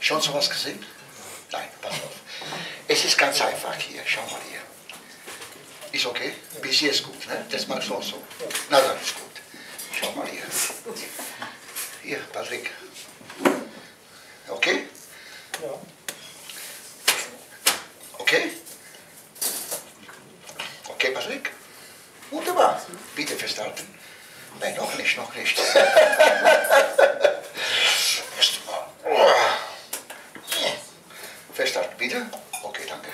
Schon sowas gesehen? Nein, pass auf. Es ist ganz einfach hier, schau mal hier. Ist okay? Bis hier ist gut, ne? Das mal so. Na, dann ist gut. Schau mal hier. Hier, Patrick. Okay? Ja. Okay? Okay, Patrick? Wunderbar. Bitte festhalten. Nein, noch nicht, noch nicht. Festhalten, bitte. Okay, danke.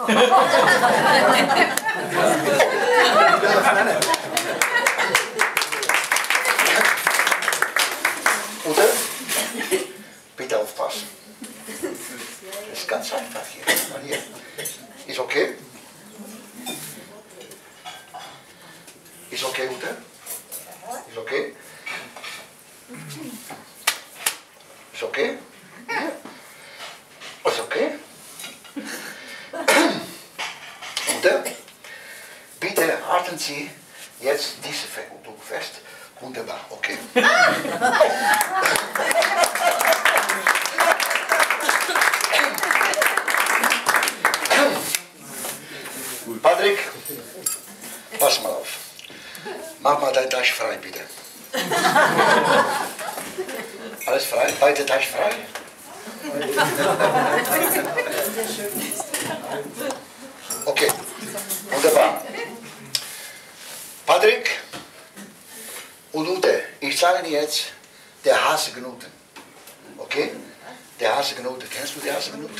Oder? Bitte aufpassen. Das ist ganz einfach hier. Mal hier. Ist okay? Ist okay, Ute? Ist okay? Ist okay? Ja. Ist okay? Ute? Bitte halten Sie jetzt diese Verbindung fest. Wunderbar, okay. Patrick, pass mal auf. Mach mal deine Tasche frei, bitte. Alles frei? Beide Taschen frei? Okay, wunderbar. Patrick und Ute, ich sage dir jetzt, der Haselknoten. Okay? Der Haselknoten. Kennst du die Haselknoten?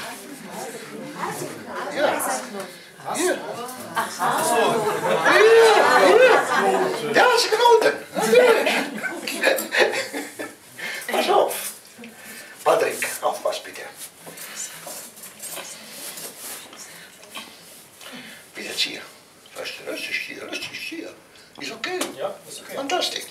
Ja. Hier. Hier. Der Haselknoten. Pass auf. Patrick, aufpass bitte. Bitte hier. Richtig hier. Ist okay? Ja, ist okay. Fantastisch.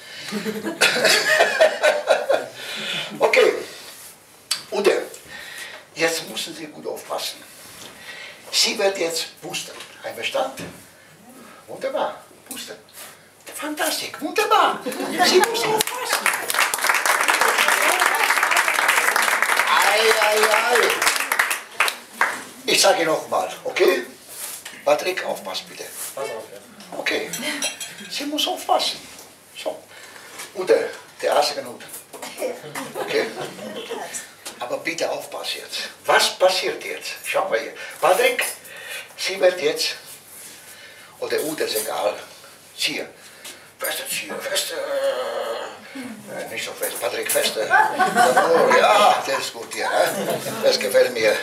Okay. Ute, jetzt müssen Sie gut aufpassen. Sie wird jetzt pusten. Einverstanden? Wunderbar. Pusten. Fantastisch. Wunderbar. Sie muss aufpassen. Ei. Ich sage nochmal, okay? Patrick, aufpassen bitte. Pass auf, ja. Okay. Sie muss aufpassen. So. Ute, der erste Minute. Okay? Aber bitte aufpassen jetzt. Was passiert jetzt? Schau mal hier. Patrick, sie wird jetzt, oder Ute, ist egal. Hier. Feste, hier, feste. Nicht so fest, Patrick, feste. Oh, ja, das ist gut hier. Ne? Das gefällt mir.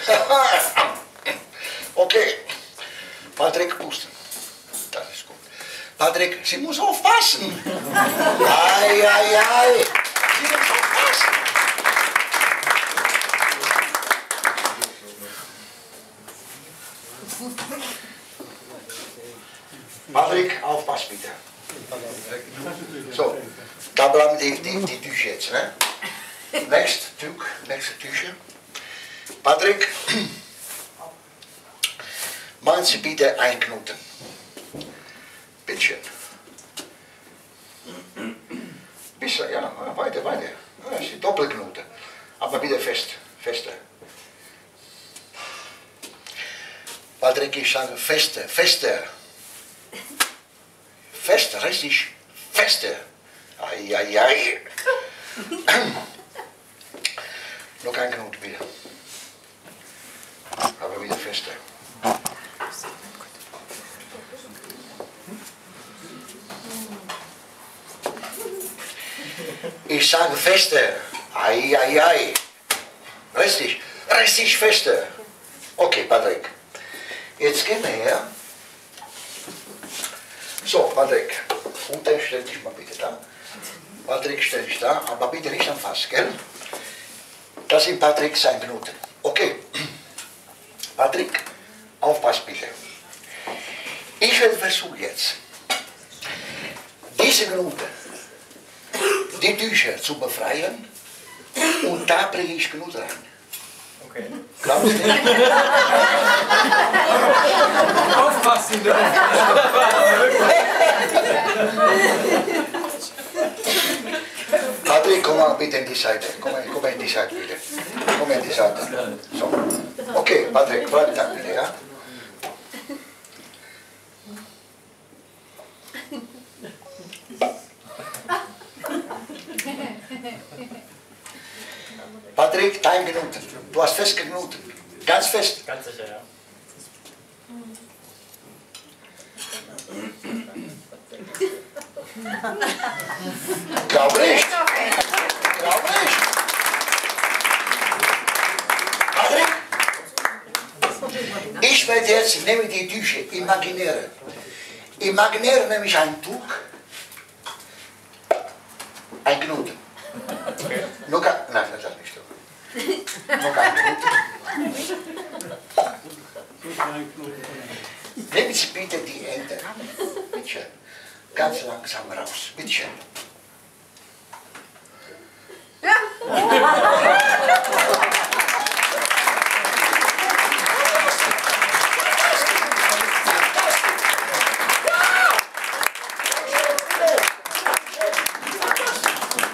Okay. Patrick, pusten. Das ist gut. Patrick, sie muss aufpassen. Ei. Sie muss aufpassen. Patrick, aufpassen bitte. So, da bleiben die Tücher jetzt. Ne? Nächste Tücher. Patrick, machen Sie bitte einknoten. Bitte schön. Bisschen, ja, weiter. Ja, das ist Doppelknoten. Aber bitte fester. Patrick, ich sage fester. Fester, richtig fester. Ei. Noch ein Knoten bitte. Aber wieder fester. Ich sage fester. Ei. Richtig fester. Okay, Patrick. Jetzt gehen wir her. So, Patrick. Ute, stell dich mal bitte da. Patrick, stell dich da, aber bitte nicht anfassen, gell? Das sind Patrick sein Knoten. Okay. Patrick, aufpass bitte. Ich werde versuchen jetzt, diese Knoten, die Tücher zu befreien und da bringe ich Knoten rein. Okay. Glaubst du nicht? Aufpassen! Patrick, Patrick, komm mal bitte in die Seite. Komm mal in die Seite bitte. Komm mal in die Seite. So. Okay, Patrick, bleib da bitte, ja? Patrick, dein Minuten. Du hast fest geknoten. Ganz fest. Ganz sicher, ja. Glaube nicht. Glaube nicht. Patrick, ich werde jetzt, nehme die Tücher, imaginiere. Imaginiere nämlich ein Tuch, ein Knoten. Okay. Nur kein, nein, das ist nicht so. Nur kein Knoten. Nehmen Sie bitte die Hände. Bitte schön. Ganz langsam raus. Bitte schön.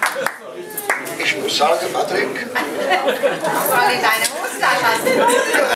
Ich muss sagen, Patrick. Soll ich deine Hose lassen?